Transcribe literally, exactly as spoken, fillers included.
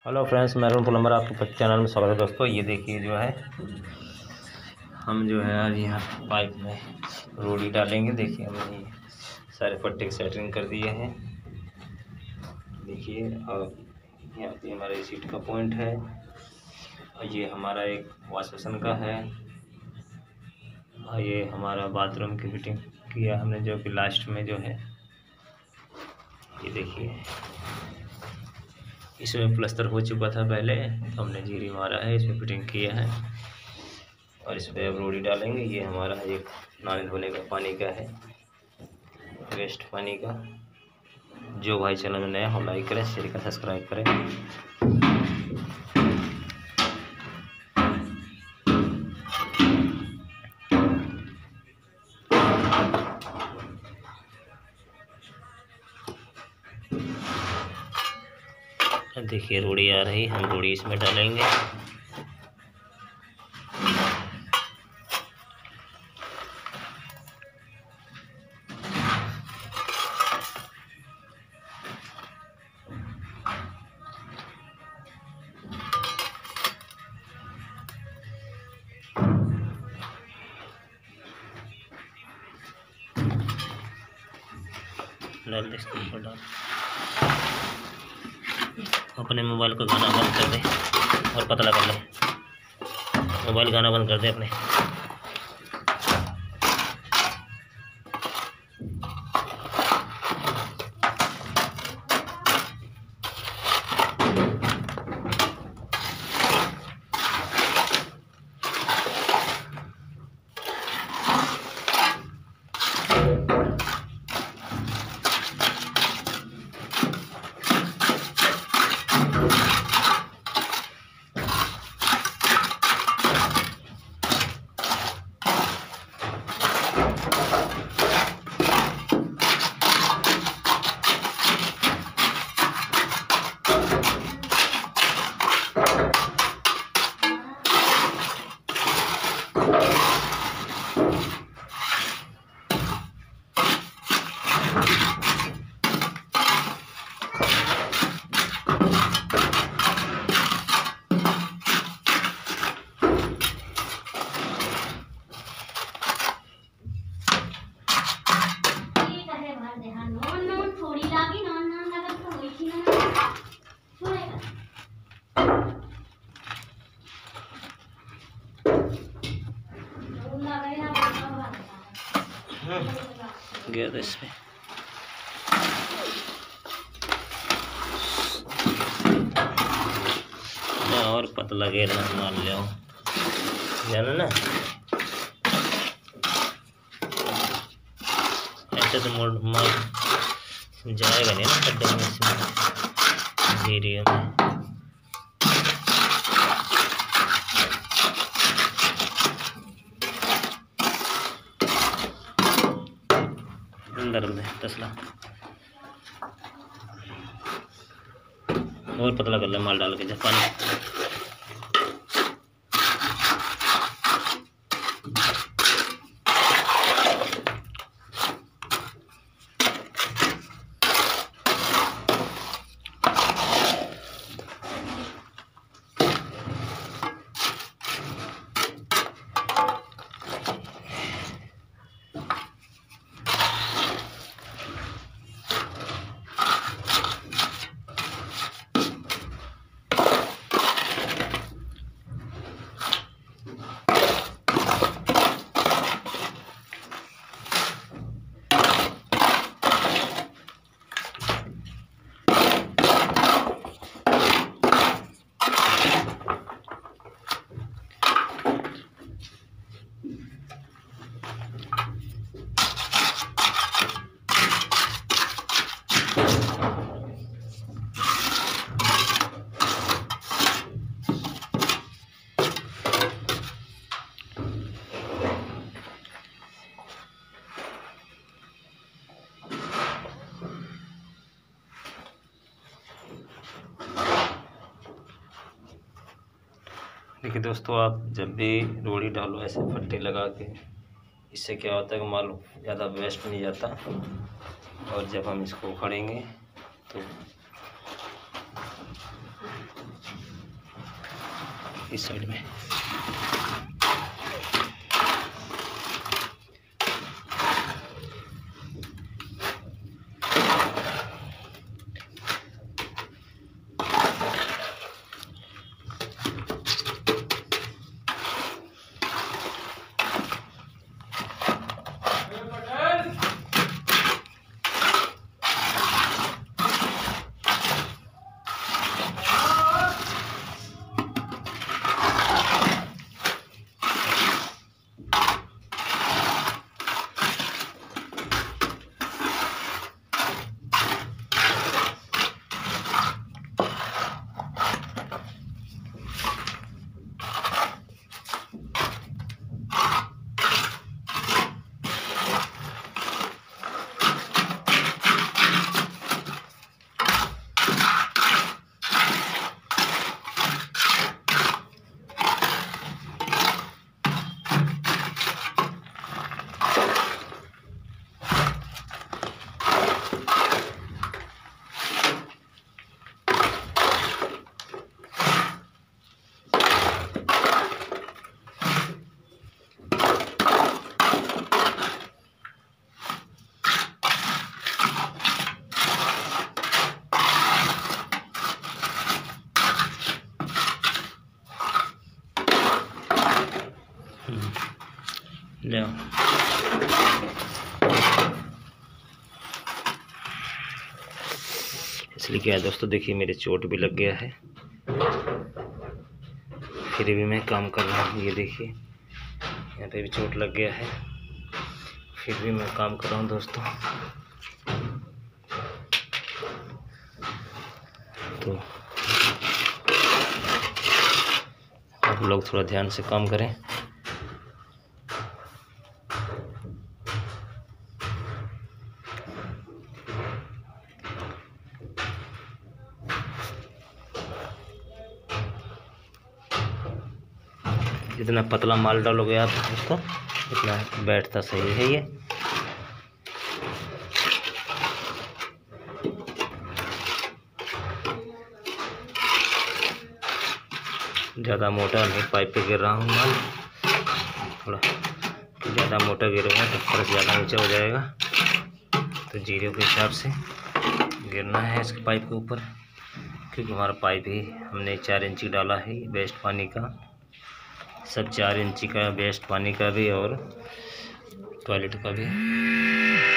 Hello friends, मैं Arun plumber आपके channel में स्वागत है। दोस्तों ये देखिए जो है हम जो है आज यहाँ पाइप में रोड़ी डालेंगे। देखिए हमने ये सारे पट्टे की सेटिंग कर दिए हैं। देखिए और यहाँ पे हमारा सीट का पॉइंट है और ये हमारा एक वॉश बेसिन का है और ये हमारा बाथरूम की फिटिंग किया हमने, जो कि लास्ट में जो है ये देखिए इसमें प्लस्तर हो चुका था पहले, तो हमने जीरी मारा है, इसमें फिटिंग किया है और इस पर अब रोड़ी डालेंगे। ये हमारा एक नाली धोने का पानी का है, वेस्ट पानी का। जो भाई चैनल में नया हो लाइक करें, शेयर करें, सब्सक्राइब करें। देखिए रोड़ी आ रही, हम रोड़ी इसमें डालेंगे। डाल दे इसके ऊपर डाल। अपने मोबाइल को गाना बंद कर दे और पतला कर ले। मोबाइल गाना बंद कर दे अपने। गया था इसमें और पतला घेरना मान लिया जाना ना, ऐसे तो मोड़ मार जाएगा नहीं ना खड्डे में, इसमें धीरे में अंदर में तसला और पतला कर ले माल डाल के जब पानी। देखिए दोस्तों, आप जब भी रोड़ी डालो ऐसे पट्टी लगा के, इससे क्या होता है कि माल ज़्यादा वेस्ट नहीं जाता और जब हम इसको उखाड़ेंगे तो इस साइड में। ले इसलिए क्या है दोस्तों, देखिए मेरे चोट भी लग गया है, फिर भी मैं काम कर रहा हूँ। ये देखिए यहाँ पे भी चोट लग गया है, फिर भी मैं काम कर रहा हूँ दोस्तों। तो आप लोग थोड़ा ध्यान से काम करें। जितना पतला माल डालोगे आप दोस्तों इतना बैठता सही है। ये ज़्यादा मोटा नहीं, पाइप पे गिर रहा हूँ माल, थोड़ा ज़्यादा मोटा गिरेगा तो फर्श ज़्यादा ऊंचा हो जाएगा। तो जीरो के हिसाब से गिरना है इसके पाइप के ऊपर, क्योंकि हमारा पाइप ही हमने चार इंची डाला है वेस्ट पानी का, सब चार इंची का वेस्ट पानी का भी और टॉयलेट का भी।